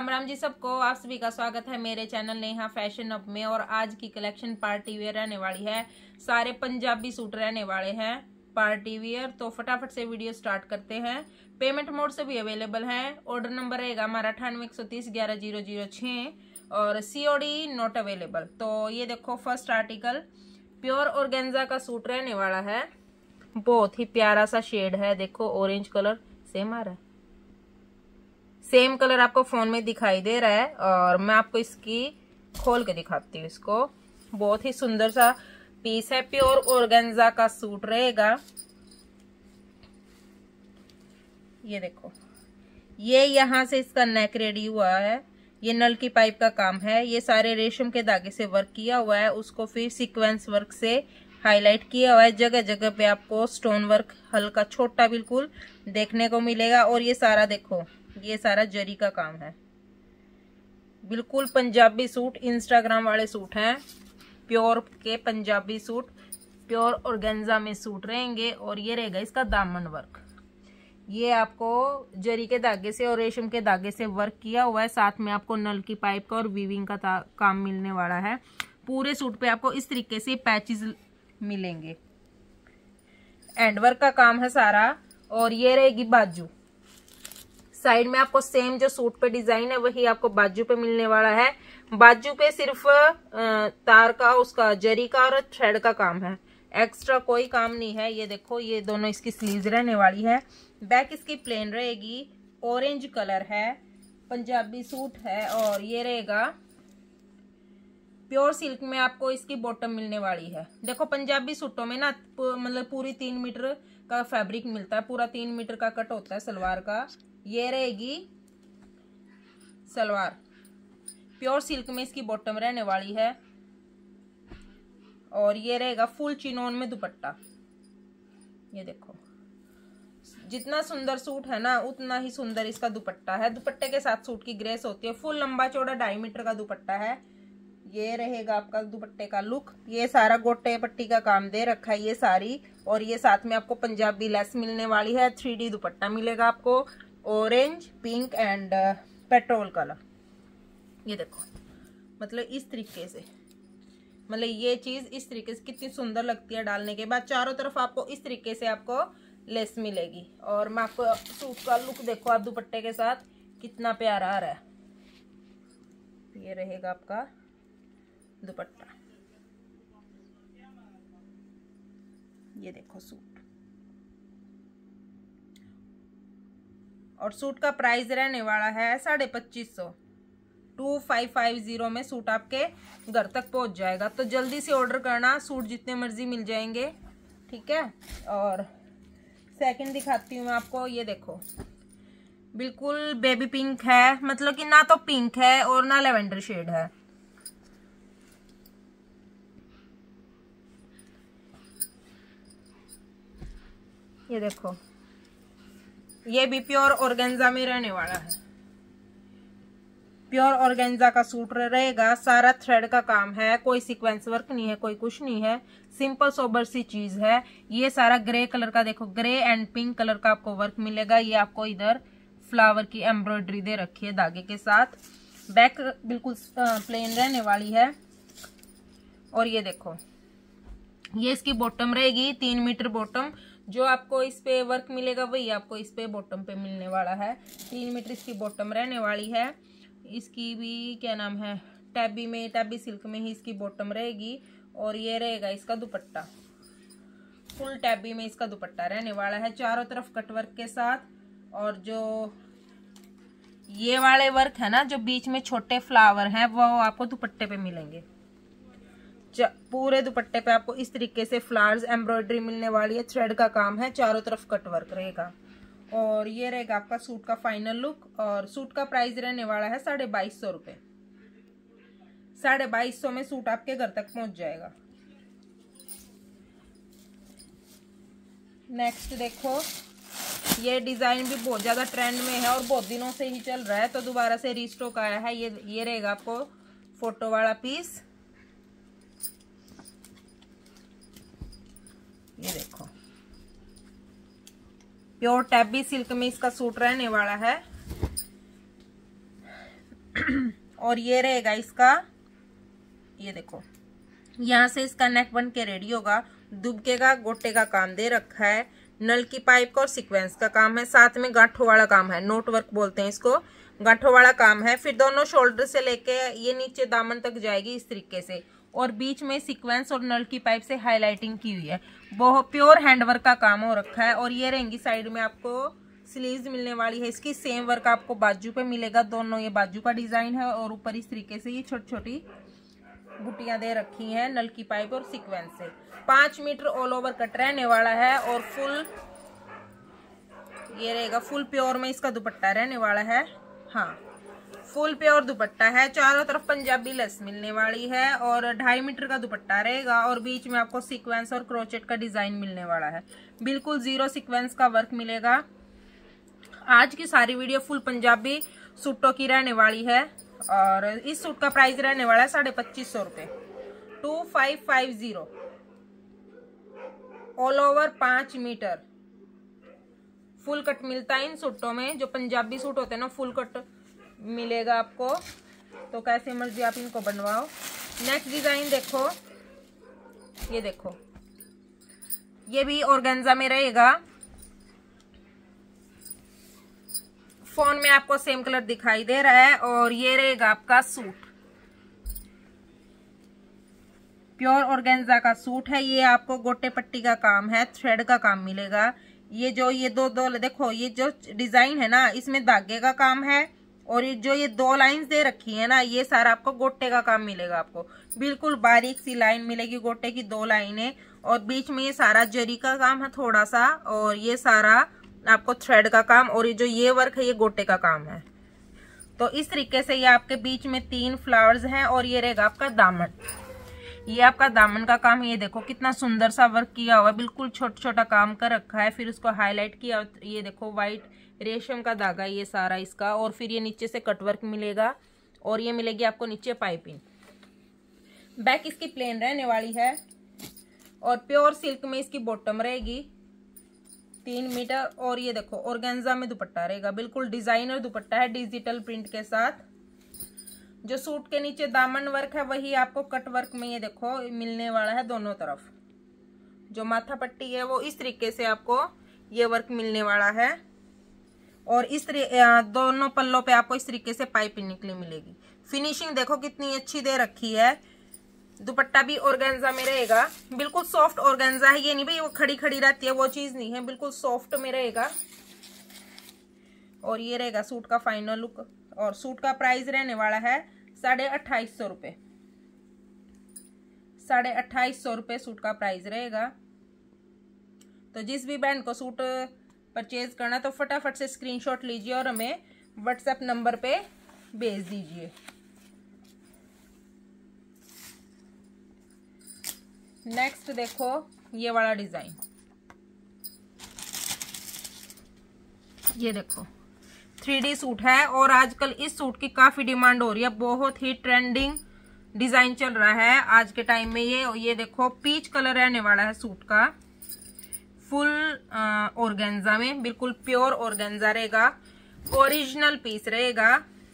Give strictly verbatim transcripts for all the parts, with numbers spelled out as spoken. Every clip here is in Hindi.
राम राम जी सबको, आप सभी का स्वागत है मेरे चैनल नेहा फैशन अप में। और आज की कलेक्शन पार्टी वेयर रहने वाली है। सारे पंजाबी सूट रहने वाले हैं पार्टी वेयर। तो फटाफट से वीडियो स्टार्ट करते हैं। पेमेंट मोड से भी अवेलेबल है। ऑर्डर नंबर रहेगा हमारा अठानवे एक सौ तीस ग्यारह जीरो जीरो छः और सीओडी नॉट अवेलेबल। तो ये देखो फर्स्ट आर्टिकल प्योर ऑर्गेन्जा का सूट रहने वाला है। बहुत ही प्यारा सा शेड है, देखो ऑरेंज कलर सेम आ रहा है, सेम कलर आपको फोन में दिखाई दे रहा है। और मैं आपको इसकी खोल के दिखाती हूँ इसको। बहुत ही सुंदर सा पीस है, प्योर ऑर्गेन्जा का सूट रहेगा। ये देखो, ये यहाँ से इसका नेक रेडी हुआ है। ये नल की पाइप का काम है। ये सारे रेशम के धागे से वर्क किया हुआ है, उसको फिर सीक्वेंस वर्क से हाईलाइट किया हुआ है। जगह जगह पे आपको स्टोन वर्क हल्का छोटा बिल्कुल देखने को मिलेगा। और ये सारा देखो, ये सारा जरी का काम है। बिल्कुल पंजाबी सूट, इंस्टाग्राम वाले सूट हैं। प्योर के पंजाबी सूट, प्योर ऑर्गेन्जा में सूट रहेंगे। और ये रहेगा इसका दामन वर्क। ये आपको जरी के धागे से और रेशम के धागे से वर्क किया हुआ है। साथ में आपको नल की पाइप का और वीविंग का काम मिलने वाला है। पूरे सूट पे आपको इस तरीके से पैचेस मिलेंगे। एंड वर्क का काम है सारा। और ये रहेगी बाजू। साइड में आपको सेम जो सूट पे डिजाइन है वही आपको बाजू पे मिलने वाला है। बाजू पे सिर्फ तार का, उसका जरी का और थ्रेड का काम है, एक्स्ट्रा कोई काम नहीं है। ये देखो, ये दोनों इसकी स्लीव्स रहने वाली है। बैक इसकी प्लेन रहेगी। ऑरेंज कलर है, पंजाबी सूट है। और ये रहेगा प्योर सिल्क में आपको इसकी बॉटम मिलने वाली है। देखो पंजाबी सूटों में ना मतलब पूरी तीन मीटर का फैब्रिक मिलता है, पूरा तीन मीटर का कट होता है सलवार का। ये रहेगी सलवार, प्योर सिल्क में इसकी बॉटम रहने वाली है। और ये रहेगा फुल चिनोन में दुपट्टा। ये देखो, जितना सुंदर सूट है ना उतना ही सुंदर इसका दुपट्टा है। दुपट्टे के साथ सूट की ग्रेस होती है। फुल लंबा चौड़ा ढाई मीटर का दुपट्टा है। ये रहेगा आपका दुपट्टे का लुक। ये सारा गोटे पट्टी का काम दे रखा है ये सारी। और ये साथ में आपको पंजाबी लेस मिलने वाली है। थ्री डी दुपट्टा मिलेगा आपको, orange, pink and petrol colour. ये देखो, मतलब इस तरीके से, मतलब ये चीज इस तरीके से कितनी सुंदर लगती है डालने के बाद। चारों तरफ आपको इस तरीके से आपको लेस मिलेगी। और मैं आपको सूट का लुक देखो आप दुपट्टे के साथ कितना प्यारा आ रहा है। ये रहेगा आपका दुपट्टा। ये देखो सूट। और सूट का प्राइस रहने वाला है साढ़े पच्चीस सौ। टू फाइव फाइव जीरो में सूट आपके घर तक पहुंच जाएगा। तो जल्दी से ऑर्डर करना, सूट जितने मर्जी मिल जाएंगे, ठीक है। और सेकंड दिखाती हूँ मैं आपको। ये देखो, बिल्कुल बेबी पिंक है, मतलब कि ना तो पिंक है और ना लेवेंडर शेड है। ये देखो, ये भी प्योर ऑर्गेन्जा में रहने वाला है। प्योर ऑर्गेन्जा का सूट रहेगा। सारा थ्रेड का काम है, कोई सीक्वेंस वर्क नहीं है, कोई कुछ नहीं है। सिंपल सोबर सी चीज है। ये सारा ग्रे कलर का, देखो ग्रे एंड पिंक कलर का आपको वर्क मिलेगा। ये आपको इधर फ्लावर की एम्ब्रॉयडरी दे रखी है धागे के साथ। बैक बिल्कुल प्लेन रहने वाली है। और ये देखो, ये इसकी बॉटम रहेगी, तीन मीटर बॉटम। जो आपको इस पे वर्क मिलेगा वही आपको इस पे बॉटम पे मिलने वाला है। तीन मीटर इसकी बॉटम रहने वाली है। इसकी भी क्या नाम है, टैबी में, टैबी सिल्क में ही इसकी बॉटम रहेगी। और ये रहेगा इसका दुपट्टा, फुल टैबी में इसका दुपट्टा रहने वाला है, चारों तरफ कटवर्क के साथ। और जो ये वाले वर्क है ना, जो बीच में छोटे फ्लावर हैं, वो आपको दुपट्टे पे मिलेंगे। पूरे दुपट्टे पे आपको इस तरीके से फ्लावर्स एम्ब्रॉयडरी मिलने वाली है। थ्रेड का काम है, चारों तरफ कटवर्क रहेगा। और ये रहेगा आपका सूट का फाइनल लुक। और सूट का प्राइस रहने वाला है साढ़े बाईस सौ रुपये। साढ़े बाईस सौ में सूट आपके घर तक पहुंच जाएगा। नेक्स्ट देखो, ये डिजाइन भी बहुत ज्यादा ट्रेंड में है और बहुत दिनों से ही चल रहा है, तो दोबारा से रीस्टॉक आया है। ये ये रहेगा आपको फोटो वाला पीस। ये देखो, प्योर टैबी सिल्क में इसका सूट रहने वाला है। और ये रहेगा इसका, ये देखो यहाँ से इसका नेक बन के रेडी होगा। दुबके का गोटे का काम दे रखा है, नल की पाइप का और सीक्वेंस का काम है, साथ में गांठों वाला काम है, नोट वर्क बोलते हैं इसको, गांठों वाला काम है। फिर दोनों शोल्डर से लेके ये नीचे दामन तक जाएगी इस तरीके से, और बीच में सीक्वेंस और नल की पाइप से हाईलाइटिंग की हुई है। बहुत प्योर हैंडवर्क का काम हो रखा है। और ये रहेंगी साइड में आपको स्लीव्स मिलने वाली है इसकी, सेम वर्क आपको बाजू पे मिलेगा। दोनों ये बाजू का डिजाइन है और ऊपर इस तरीके से ये छोटी छोटी बुटियां दे रखी हैं नल की पाइप और सीक्वेंस से। पांच मीटर ऑल ओवर कट रहने वाला है और फुल ये रहेगा, फुल प्योर में इसका दुपट्टा रहने वाला है। हाँ, फुल प्योर दुपट्टा है, चारों तरफ पंजाबी लेस मिलने वाली है और ढाई मीटर का दुपट्टा रहेगा और बीच में आपको सीक्वेंस और क्रोचेट का डिजाइन मिलने वाला है। बिल्कुल जीरो सीक्वेंस का वर्क मिलेगा। आज की सारी वीडियो फुल पंजाबी सूटों की रहने वाली है और इस सूट का प्राइस रहने वाला है साढ़े पच्चीस सौ रुपये, two five five zero, all over पांच मीटर फुल कट मिलता है इन सूटों में। जो पंजाबी सूट होते हैं ना, फुल कट मिलेगा आपको, तो कैसे मर्जी आप इनको बनवाओ। नेक्स्ट डिजाइन देखो, ये देखो, ये भी ऑर्गेन्जा में रहेगा। फोन में आपको सेम कलर दिखाई दे रहा है और ये रहेगा आपका सूट, प्योर ऑर्गेन्जा का सूट है। ये आपको गोटे पट्टी का काम है, थ्रेड का काम मिलेगा। ये जो ये दो दो देखो, ये जो डिजाइन है ना, इसमें धागे का काम है और ये जो ये दो लाइंस दे रखी है ना, ये सारा आपको गोटे का काम मिलेगा। आपको बिल्कुल बारीक सी लाइन मिलेगी, गोटे की दो लाइनें, और बीच में ये सारा जरी का काम है थोड़ा सा, और ये सारा आपको थ्रेड का काम, और ये जो ये वर्क है ये गोटे का काम है। तो इस तरीके से ये आपके बीच में तीन फ्लावर्स हैं और ये रहेगा आपका दामन। ये आपका दामन का काम, ये देखो कितना सुंदर सा वर्क किया हुआ है, बिल्कुल छोटा छोटा काम कर रखा है। फिर उसको हाईलाइट किया, ये देखो व्हाइट रेशम का धागा ये सारा इसका, और फिर ये नीचे से कटवर्क मिलेगा और ये मिलेगी आपको नीचे पाइपिंग। बैक इसकी प्लेन रहने वाली है और प्योर सिल्क में इसकी बॉटम रहेगी तीन मीटर, और ये देखो ऑर्गेन्जा में दुपट्टा रहेगा, बिल्कुल डिजाइनर दुपट्टा है डिजिटल प्रिंट के साथ। जो सूट के नीचे दामन वर्क है वही आपको कट वर्क में ये देखो मिलने वाला है दोनों तरफ। जो माथा पट्टी है वो इस तरीके से आपको ये वर्क मिलने वाला है और इस दोनों पल्लों पे आपको इस तरीके से पाइपिंग निकली मिलेगी। फिनिशिंग देखो कितनी अच्छी दे रखी है। दुपट्टा भी ऑर्गेन्जा में रहेगा, बिल्कुल सॉफ्ट ऑर्गेन्जा है, ये नहीं भाई वो खड़ी खड़ी रहती है, वो चीज नहीं है, बिल्कुल सॉफ्ट में रहेगा। और ये रहेगा सूट का फाइनल लुक, और सूट का प्राइस रहने वाला है साढ़े अट्ठाईस सौ रुपये, साढ़े अट्ठाईस सौ रुपये सूट का प्राइस रहेगा। तो जिस भी बहन को सूट परचेज करना तो फटाफट से स्क्रीनशॉट लीजिए और हमें व्हाट्सएप नंबर पे भेज दीजिए। नेक्स्ट देखो ये वाला डिजाइन, ये देखो थ्री डी सूट है और आजकल इस सूट की काफी डिमांड हो रही है, बहुत ही ट्रेंडिंग डिजाइन चल रहा है आज के टाइम में। ये ये देखो पीच कलर रहने वाला है सूट का, फुल ऑर्गेन्जा में, बिल्कुल प्योर ऑर्गेन्जा रहेगा, ओरिजिनल पीस रहेगा,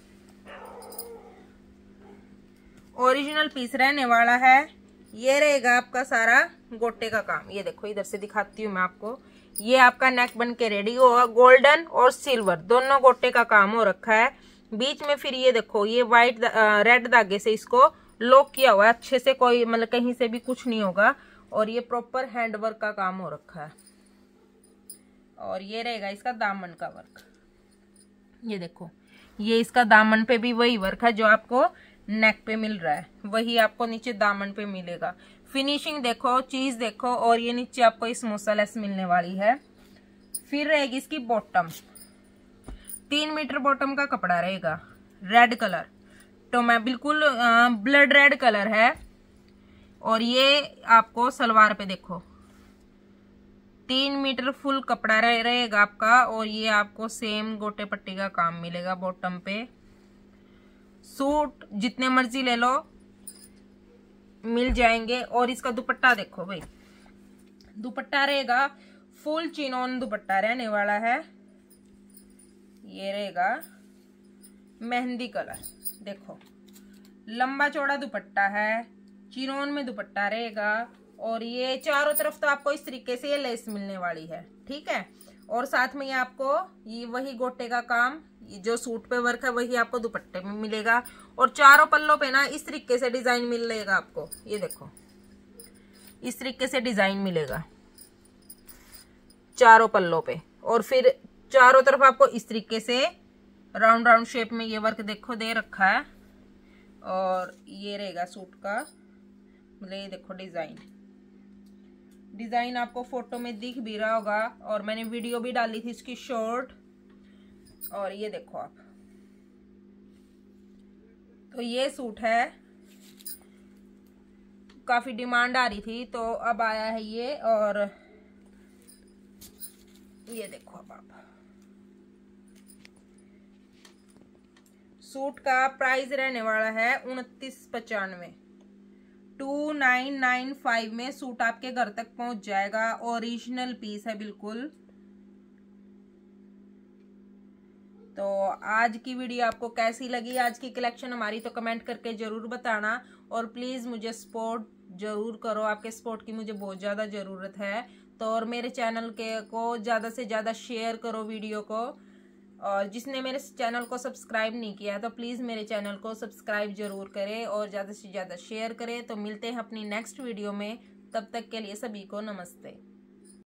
ओरिजिनल पीस रहने वाला है। ये रहेगा आपका सारा गोटे का काम, ये देखो इधर से दिखाती हूँ मैं आपको। ये आपका नेक बन के रेडी होगा, गोल्डन और सिल्वर दोनों गोटे का काम हो रखा है। बीच में फिर ये देखो ये व्हाइट रेड धागे से इसको लॉक किया हुआ है अच्छे से, कोई मतलब कहीं से भी कुछ नहीं होगा, और ये प्रॉपर हैंडवर्क का काम हो रखा है। और ये रहेगा इसका दामन का वर्क, ये देखो ये इसका दामन पे भी वही वर्क है जो आपको नेक पे मिल रहा है, वही आपको नीचे दामन पे मिलेगा। फिनिशिंग देखो, चीज देखो, और ये नीचे आपको इस मोसालेस मिलने वाली है। फिर रहेगी इसकी बॉटम, तीन मीटर बॉटम का कपड़ा रहेगा, रेड कलर, तो मैं बिल्कुल ब्लड रेड कलर है। और ये आपको सलवार पे देखो तीन मीटर फुल कपड़ा रह, रहेगा आपका, और ये आपको सेम गोटे पट्टी का काम मिलेगा बॉटम पे। सूट जितने मर्जी ले लो मिल जाएंगे। और इसका दुपट्टा देखो भाई, दुपट्टा रहेगा फुल चिनोन दुपट्टा रहने वाला है, ये रहेगा मेहंदी कलर, देखो लंबा चौड़ा दुपट्टा है, चिनोन में दुपट्टा रहेगा और ये चारों तरफ तो आपको इस तरीके से ये लेस मिलने वाली है, ठीक है। और साथ में ये आपको ये वही गोटे का काम, ये जो सूट पे वर्क है वही आपको दुपट्टे में मिलेगा। और चारों पल्लों पे ना इस तरीके से डिजाइन मिलेगा आपको, ये देखो इस तरीके से डिजाइन मिलेगा चारों पल्लों पे। और फिर चारों तरफ आपको इस तरीके से राउंड राउंड शेप में ये वर्क देखो दे रखा है। और ये रहेगा सूट का, मतलब ये देखो डिजाइन डिजाइन आपको फोटो में दिख भी रहा होगा और मैंने वीडियो भी डाली थी इसकी शॉर्ट। और ये देखो आप, तो ये सूट है, काफी डिमांड आ रही थी तो अब आया है ये। और ये देखो अब आप, सूट का प्राइस रहने वाला है उनतीस पचानवे, टू नाइन नाइन फाइव में सूट आपके घर तक पहुंच जाएगा। ओरिजिनल पीस है बिल्कुल। तो आज की वीडियो आपको कैसी लगी, आज की कलेक्शन हमारी, तो कमेंट करके जरूर बताना। और प्लीज मुझे सपोर्ट जरूर करो, आपके सपोर्ट की मुझे बहुत ज्यादा जरूरत है। तो और मेरे चैनल के को ज्यादा से ज्यादा शेयर करो वीडियो को। और जिसने मेरे चैनल को सब्सक्राइब नहीं किया तो प्लीज़ मेरे चैनल को सब्सक्राइब जरूर करें और ज़्यादा से ज़्यादा शेयर करें। तो मिलते हैं अपनी नेक्स्ट वीडियो में, तब तक के लिए सभी को नमस्ते।